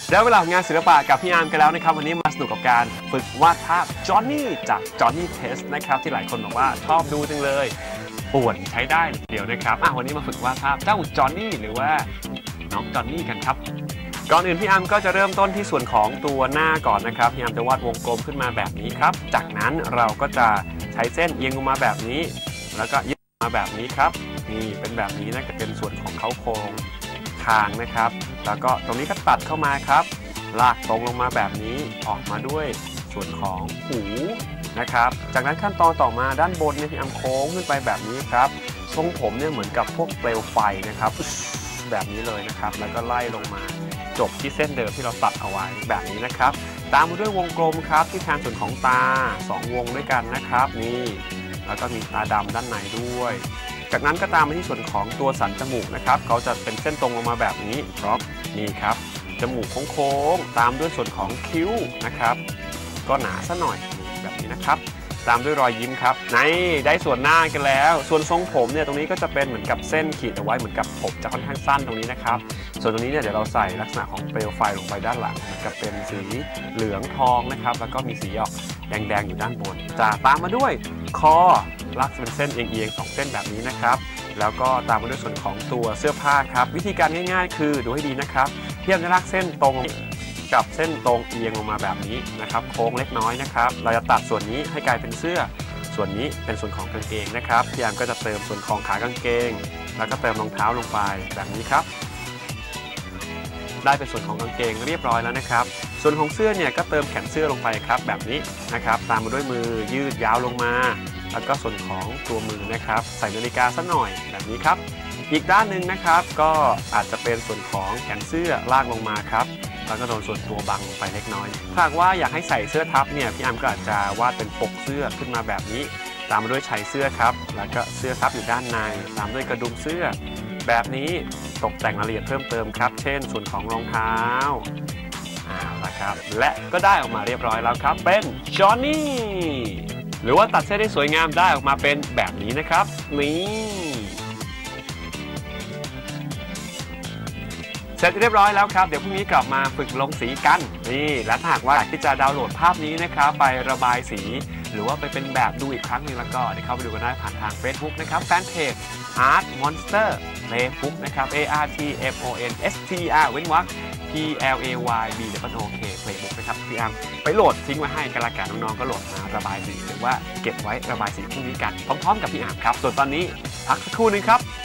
ได้เวลาของงานศิลปะกับพี่อาร์มกันแล้วนะครับวันนี้มาสนุกกับการฝึกวาดภาพจอห์นนี่จากจอห์นนี่เทสนะครับที่หลายคนบอกว่าชอบดูจังเลยป่วนใช้ได้เดี๋ยวนะครับวันนี้มาฝึกวาดภาพเจ้าจอห์นนี่หรือว่าน้องจอห์นนี่กันครับก่อนอื่นพี่อาร์มก็จะเริ่มต้นที่ส่วนของตัวหน้าก่อนนะครับพี่อาร์มจะวาดวงกลมขึ้นมาแบบนี้ครับจากนั้นเราก็จะใช้เส้นเอียงลงมาแบบนี้แล้วก็ยืดมาแบบนี้ครับนี่เป็นแบบนี้นะจะเป็นส่วนของเขาโครงคางนะครับแล้วก็ตรงนี้ก็ตัดเข้ามาครับลากตรงลงมาแบบนี้ออกมาด้วยส่วนของหูนะครับจากนั้นขั้นตอนต่อมาด้านบนเนี่ยพี่อาร์มโค้งขึ้นไปแบบนี้ครับทรงผมเนี่ยเหมือนกับพวกเปลวไฟนะครับแบบนี้เลยนะครับแล้วก็ไล่ลงมาจบที่เส้นเดิมที่เราตัดเอาไว้แบบนี้นะครับตามมาด้วยวงกลมครับที่แทนส่วนของตา2วงด้วยกันนะครับนี่แล้วก็มีตาดำด้านในด้วยจากนั้นก็ตามมาที่ส่วนของตัวสันจมูกนะครับเขาจะเป็นเส้นตรงลงมาแบบนี้ครับนี่ครับจมูกโค้งๆตามด้วยส่วนของคิ้วนะครับก็หนาซะหน่อยแบบนี้นะครับตามด้วยรอยยิ้มครับได้ส่วนหน้ากันแล้วส่วนทรงผมเนี่ยตรงนี้ก็จะเป็นเหมือนกับเส้นขีดเอาไว้เหมือนกับผมจะค่อนข้างสั้นตรงนี้นะครับส่วนตรงนี้เนี่ยเดี๋ยวเราใส่ลักษณะของเปลวไฟลงไปด้านหลังเหมือนกับเป็นสีเหลืองทองนะครับแล้วก็มีสีออกแดงๆอยู่ด้านบนจะตามมาด้วยคอลักษณะเป็นเส้นเอียงๆ2เส้นแบบนี้นะครับแล้วก็ตามมาด้วยส่วนของตัวเสื้อผ้าครับวิธีการง่ายๆคือดูให้ดีนะครับเทียบจะลากเส้นตรงกับเส้นตรงเอียงลงมาแบบนี้นะครับโค้งเล็กน้อยนะครับเราจะตัดส่วนนี้ให้กลายเป็นเสื้อส่วนนี้เป็นส่วนของกางเกงนะครับพี่อาร์มก็จะเติมส่วนของขากางเกงแล้วก็เติมรองเท้าลงไปแบบนี้ครับได้เป็นส่วนของกางเกงเรียบร้อยแล้วนะครับส่วนของเสื้อเนี่ยก็เติมแขนเสื้อลงไปครับแบบนี้นะครับตามมาด้วยมือยืดยาวลงมาแล้วก็ส่วนของตัวมือนะครับใส่นาฬิกาสักหน่อยแบบนี้ครับอีกด้านหนึ่งนะครับก็อาจจะเป็นส่วนของแขนเสื้อลากลงมาครับแล้วก็โดนส่วนตัวบังลงไปเล็กน้อยถ้าหากว่าอยากให้ใส่เสื้อทับเนี่ยพี่อาร์มก็อาจจะวาดเป็นปกเสื้อขึ้นมาแบบนี้ตามมาด้วยชายเสื้อครับแล้วก็เสื้อทับอยู่ด้านในตามด้วยกระดุมเสื้อแบบนี้ตกแต่งรายละเอียดเพิ่มเติมครับเช่นส่วนของรองเท้าละครับและก็ได้ออกมาเรียบร้อยแล้วครับเป็นจอห์นนี่หรือว่าตัดเส้นได้สวยงามได้ออกมาเป็นแบบนี้นะครับนี่เสร็จเรียบร้อยแล้วครับเดี๋ยวพรุ่งนี้กลับมาฝึกลงสีกันนี่และถ้าหากว่าอยากที่จะดาวน์โหลดภาพนี้นะครับไประบายสีหรือว่าไปเป็นแบบดูอีกครั้งนึงแล้วก็เดี๋ยวเข้าไปดูกันได้ผ่านทาง Facebook นะครับแฟนเพจ Art Monster Playbook นะครับ ARTMONSTR เว้นวรรคPLAYB Playbook นะครับพี่อาร์มไปโหลดทิ้งไว้ให้กันละกันน้องๆก็โหลดมาระบายสีหรือว่าเก็บไว้ระบายสีพรุ่งนี้กันพร้อมๆกับพี่อาร์มครับส่วนตอนนี้พักสักครู่นึงครับ